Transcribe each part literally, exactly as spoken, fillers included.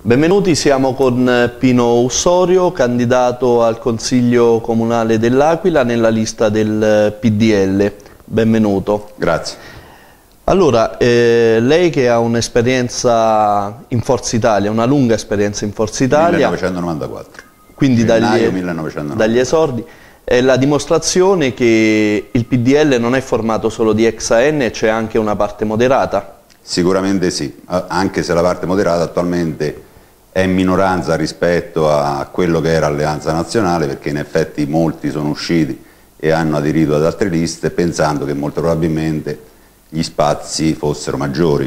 Benvenuti, siamo con Pino Ussorio, candidato al Consiglio Comunale dell'Aquila nella lista del P D L. Benvenuto. Grazie. Allora, eh, lei che ha un'esperienza in Forza Italia, una lunga esperienza in Forza Italia. millenovecentonovantaquattro. Quindi dagli, millenovecentonovantaquattro. dagli esordi. È la dimostrazione che il P D L non è formato solo di ex A N, c'è anche una parte moderata? Sicuramente sì, anche se la parte moderata attualmente è in minoranza rispetto a quello che era Alleanza Nazionale, perché in effetti molti sono usciti e hanno aderito ad altre liste pensando che molto probabilmente gli spazi fossero maggiori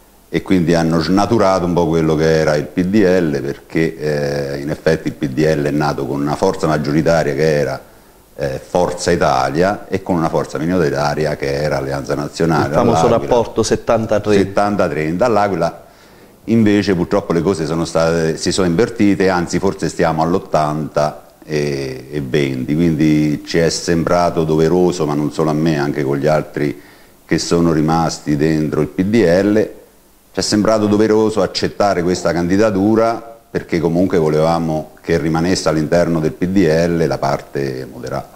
e quindi hanno snaturato un po' quello che era il P D L, perché eh, in effetti il P D L è nato con una forza maggioritaria che era eh, Forza Italia e con una forza minoritaria che era Alleanza Nazionale. Il famoso rapporto settanta trenta. All'Aquila invece purtroppo le cose sono state, si sono invertite, anzi forse stiamo all'ottanta e venti, quindi ci è sembrato doveroso, ma non solo a me, anche con gli altri che sono rimasti dentro il P D L, ci è sembrato doveroso accettare questa candidatura perché comunque volevamo che rimanesse all'interno del P D L la parte moderata.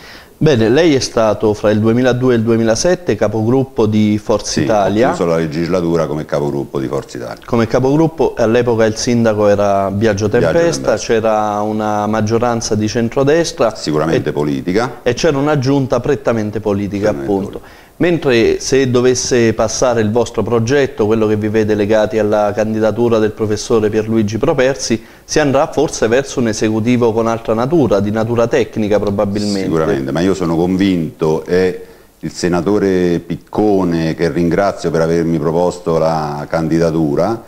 Bene, lei è stato fra il duemiladue e il duemilasette capogruppo di Forza sì, Italia. Ho chiuso la legislatura come capogruppo di Forza Italia. Come capogruppo, all'epoca il sindaco era Biagio Tempesta, c'era una maggioranza di centrodestra. Sicuramente e, politica. E c'era una giunta prettamente politica, prettamente appunto. Politica. Mentre se dovesse passare il vostro progetto, quello che vi vede legati alla candidatura del professore Pierluigi Properzi, si andrà forse verso un esecutivo con altra natura, di natura tecnica probabilmente. Sicuramente, ma io sono convinto e il senatore Piccone, che ringrazio per avermi proposto la candidatura,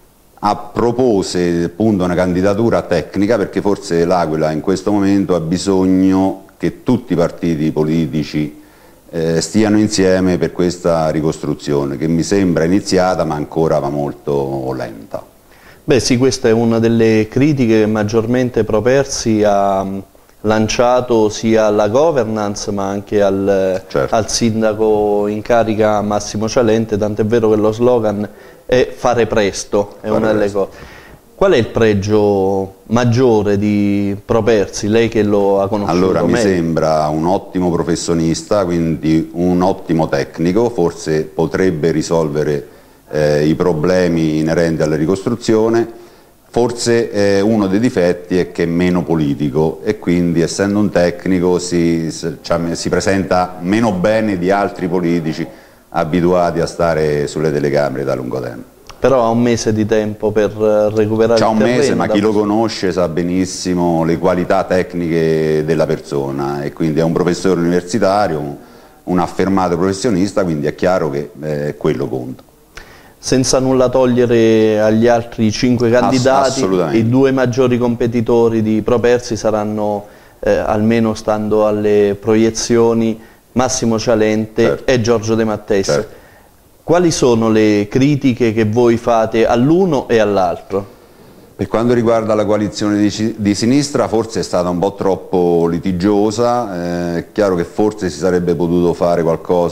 ha propose appunto una candidatura tecnica perché forse l'Aquila in questo momento ha bisogno che tutti i partiti politici Eh, stiano insieme per questa ricostruzione che mi sembra iniziata ma ancora va molto lenta. Beh sì, questa è una delle critiche che maggiormente Properzi ha lanciato sia alla governance ma anche al, certo. al sindaco in carica Massimo Cialente, tant'è vero che lo slogan è fare presto, è fare una delle presto. cose. Qual è il pregio maggiore di Properzi, lei che lo ha conosciuto Allora meglio? mi sembra un ottimo professionista, quindi un ottimo tecnico, forse potrebbe risolvere eh, i problemi inerenti alla ricostruzione, forse eh, uno dei difetti è che è meno politico e quindi essendo un tecnico si, cioè, si presenta meno bene di altri politici abituati a stare sulle telecamere da lungo tempo. Però ha un mese di tempo per recuperare C'ha il un terreno. mese, ma chi da... lo conosce sa benissimo le qualità tecniche della persona e quindi è un professore universitario, un affermato professionista, quindi è chiaro che eh, quello conta. Senza nulla togliere agli altri cinque candidati, Ass i due maggiori competitori di Properzi saranno, eh, almeno stando alle proiezioni, Massimo Cialente certo. e Giorgio De Matteis. Certo. Quali sono le critiche che voi fate all'uno e all'altro? Per quanto riguarda la coalizione di, di sinistra forse è stata un po' troppo litigiosa, eh, è chiaro che forse si sarebbe potuto fare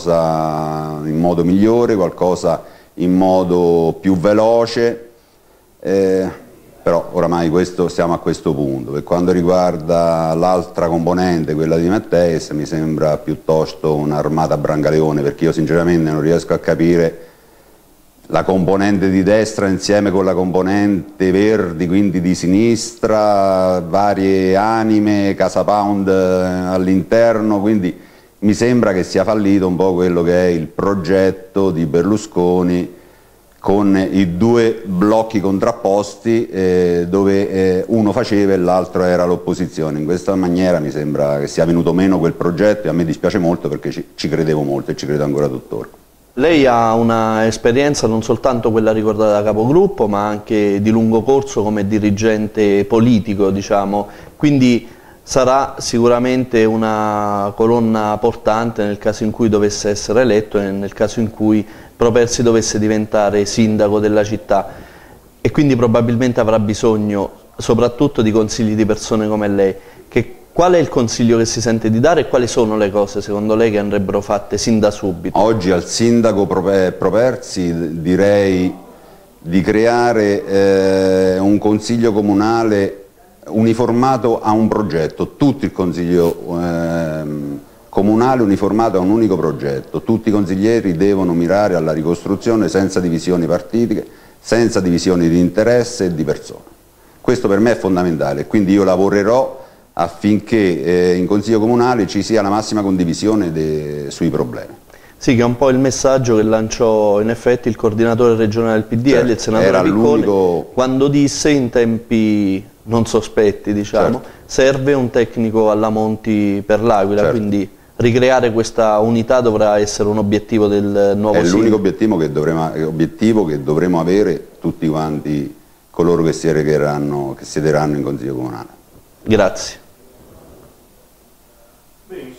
qualcosa in modo migliore, qualcosa in modo più veloce, eh, però oramai questo, siamo a questo punto. Per quanto riguarda l'altra componente, quella di Matteis, mi sembra piuttosto un'armata a Brangaleone, perché io sinceramente non riesco a capire la componente di destra insieme con la componente Verdi, quindi di sinistra, varie anime, Casa Pound all'interno, quindi mi sembra che sia fallito un po' quello che è il progetto di Berlusconi con i due blocchi contrapposti eh, dove eh, uno faceva e l'altro era l'opposizione. In questa maniera mi sembra che sia venuto meno quel progetto e a me dispiace molto perché ci, ci credevo molto e ci credo ancora tuttora. Lei ha una esperienza non soltanto quella ricordata da capogruppo ma anche di lungo corso come dirigente politico, diciamo, quindi sarà sicuramente una colonna portante nel caso in cui dovesse essere eletto e nel caso in cui Properzi dovesse diventare sindaco della città e quindi probabilmente avrà bisogno soprattutto di consigli di persone come lei. Che, qual è il consiglio che si sente di dare e quali sono le cose secondo lei che andrebbero fatte sin da subito? Oggi al sindaco Properzi direi di creare eh, un consiglio comunale uniformato a un progetto, tutto il consiglio eh, comunale uniformato a un unico progetto, tutti i consiglieri devono mirare alla ricostruzione senza divisioni partitiche, senza divisioni di interesse e di persone. Questo per me è fondamentale, quindi io lavorerò affinché eh, in consiglio comunale ci sia la massima condivisione sui problemi. Sì, che è un po' il messaggio che lanciò in effetti il coordinatore regionale del P D L, certo, il senatore Piccone, quando disse in tempi non sospetti, diciamo, certo, serve un tecnico alla Monti per l'Aquila, certo, quindi ricreare questa unità dovrà essere un obiettivo del nuovo È l'unico obiettivo che dovremo, obiettivo che dovremo avere tutti quanti coloro che siederanno, che siederanno in consiglio comunale. Grazie. Benissimo.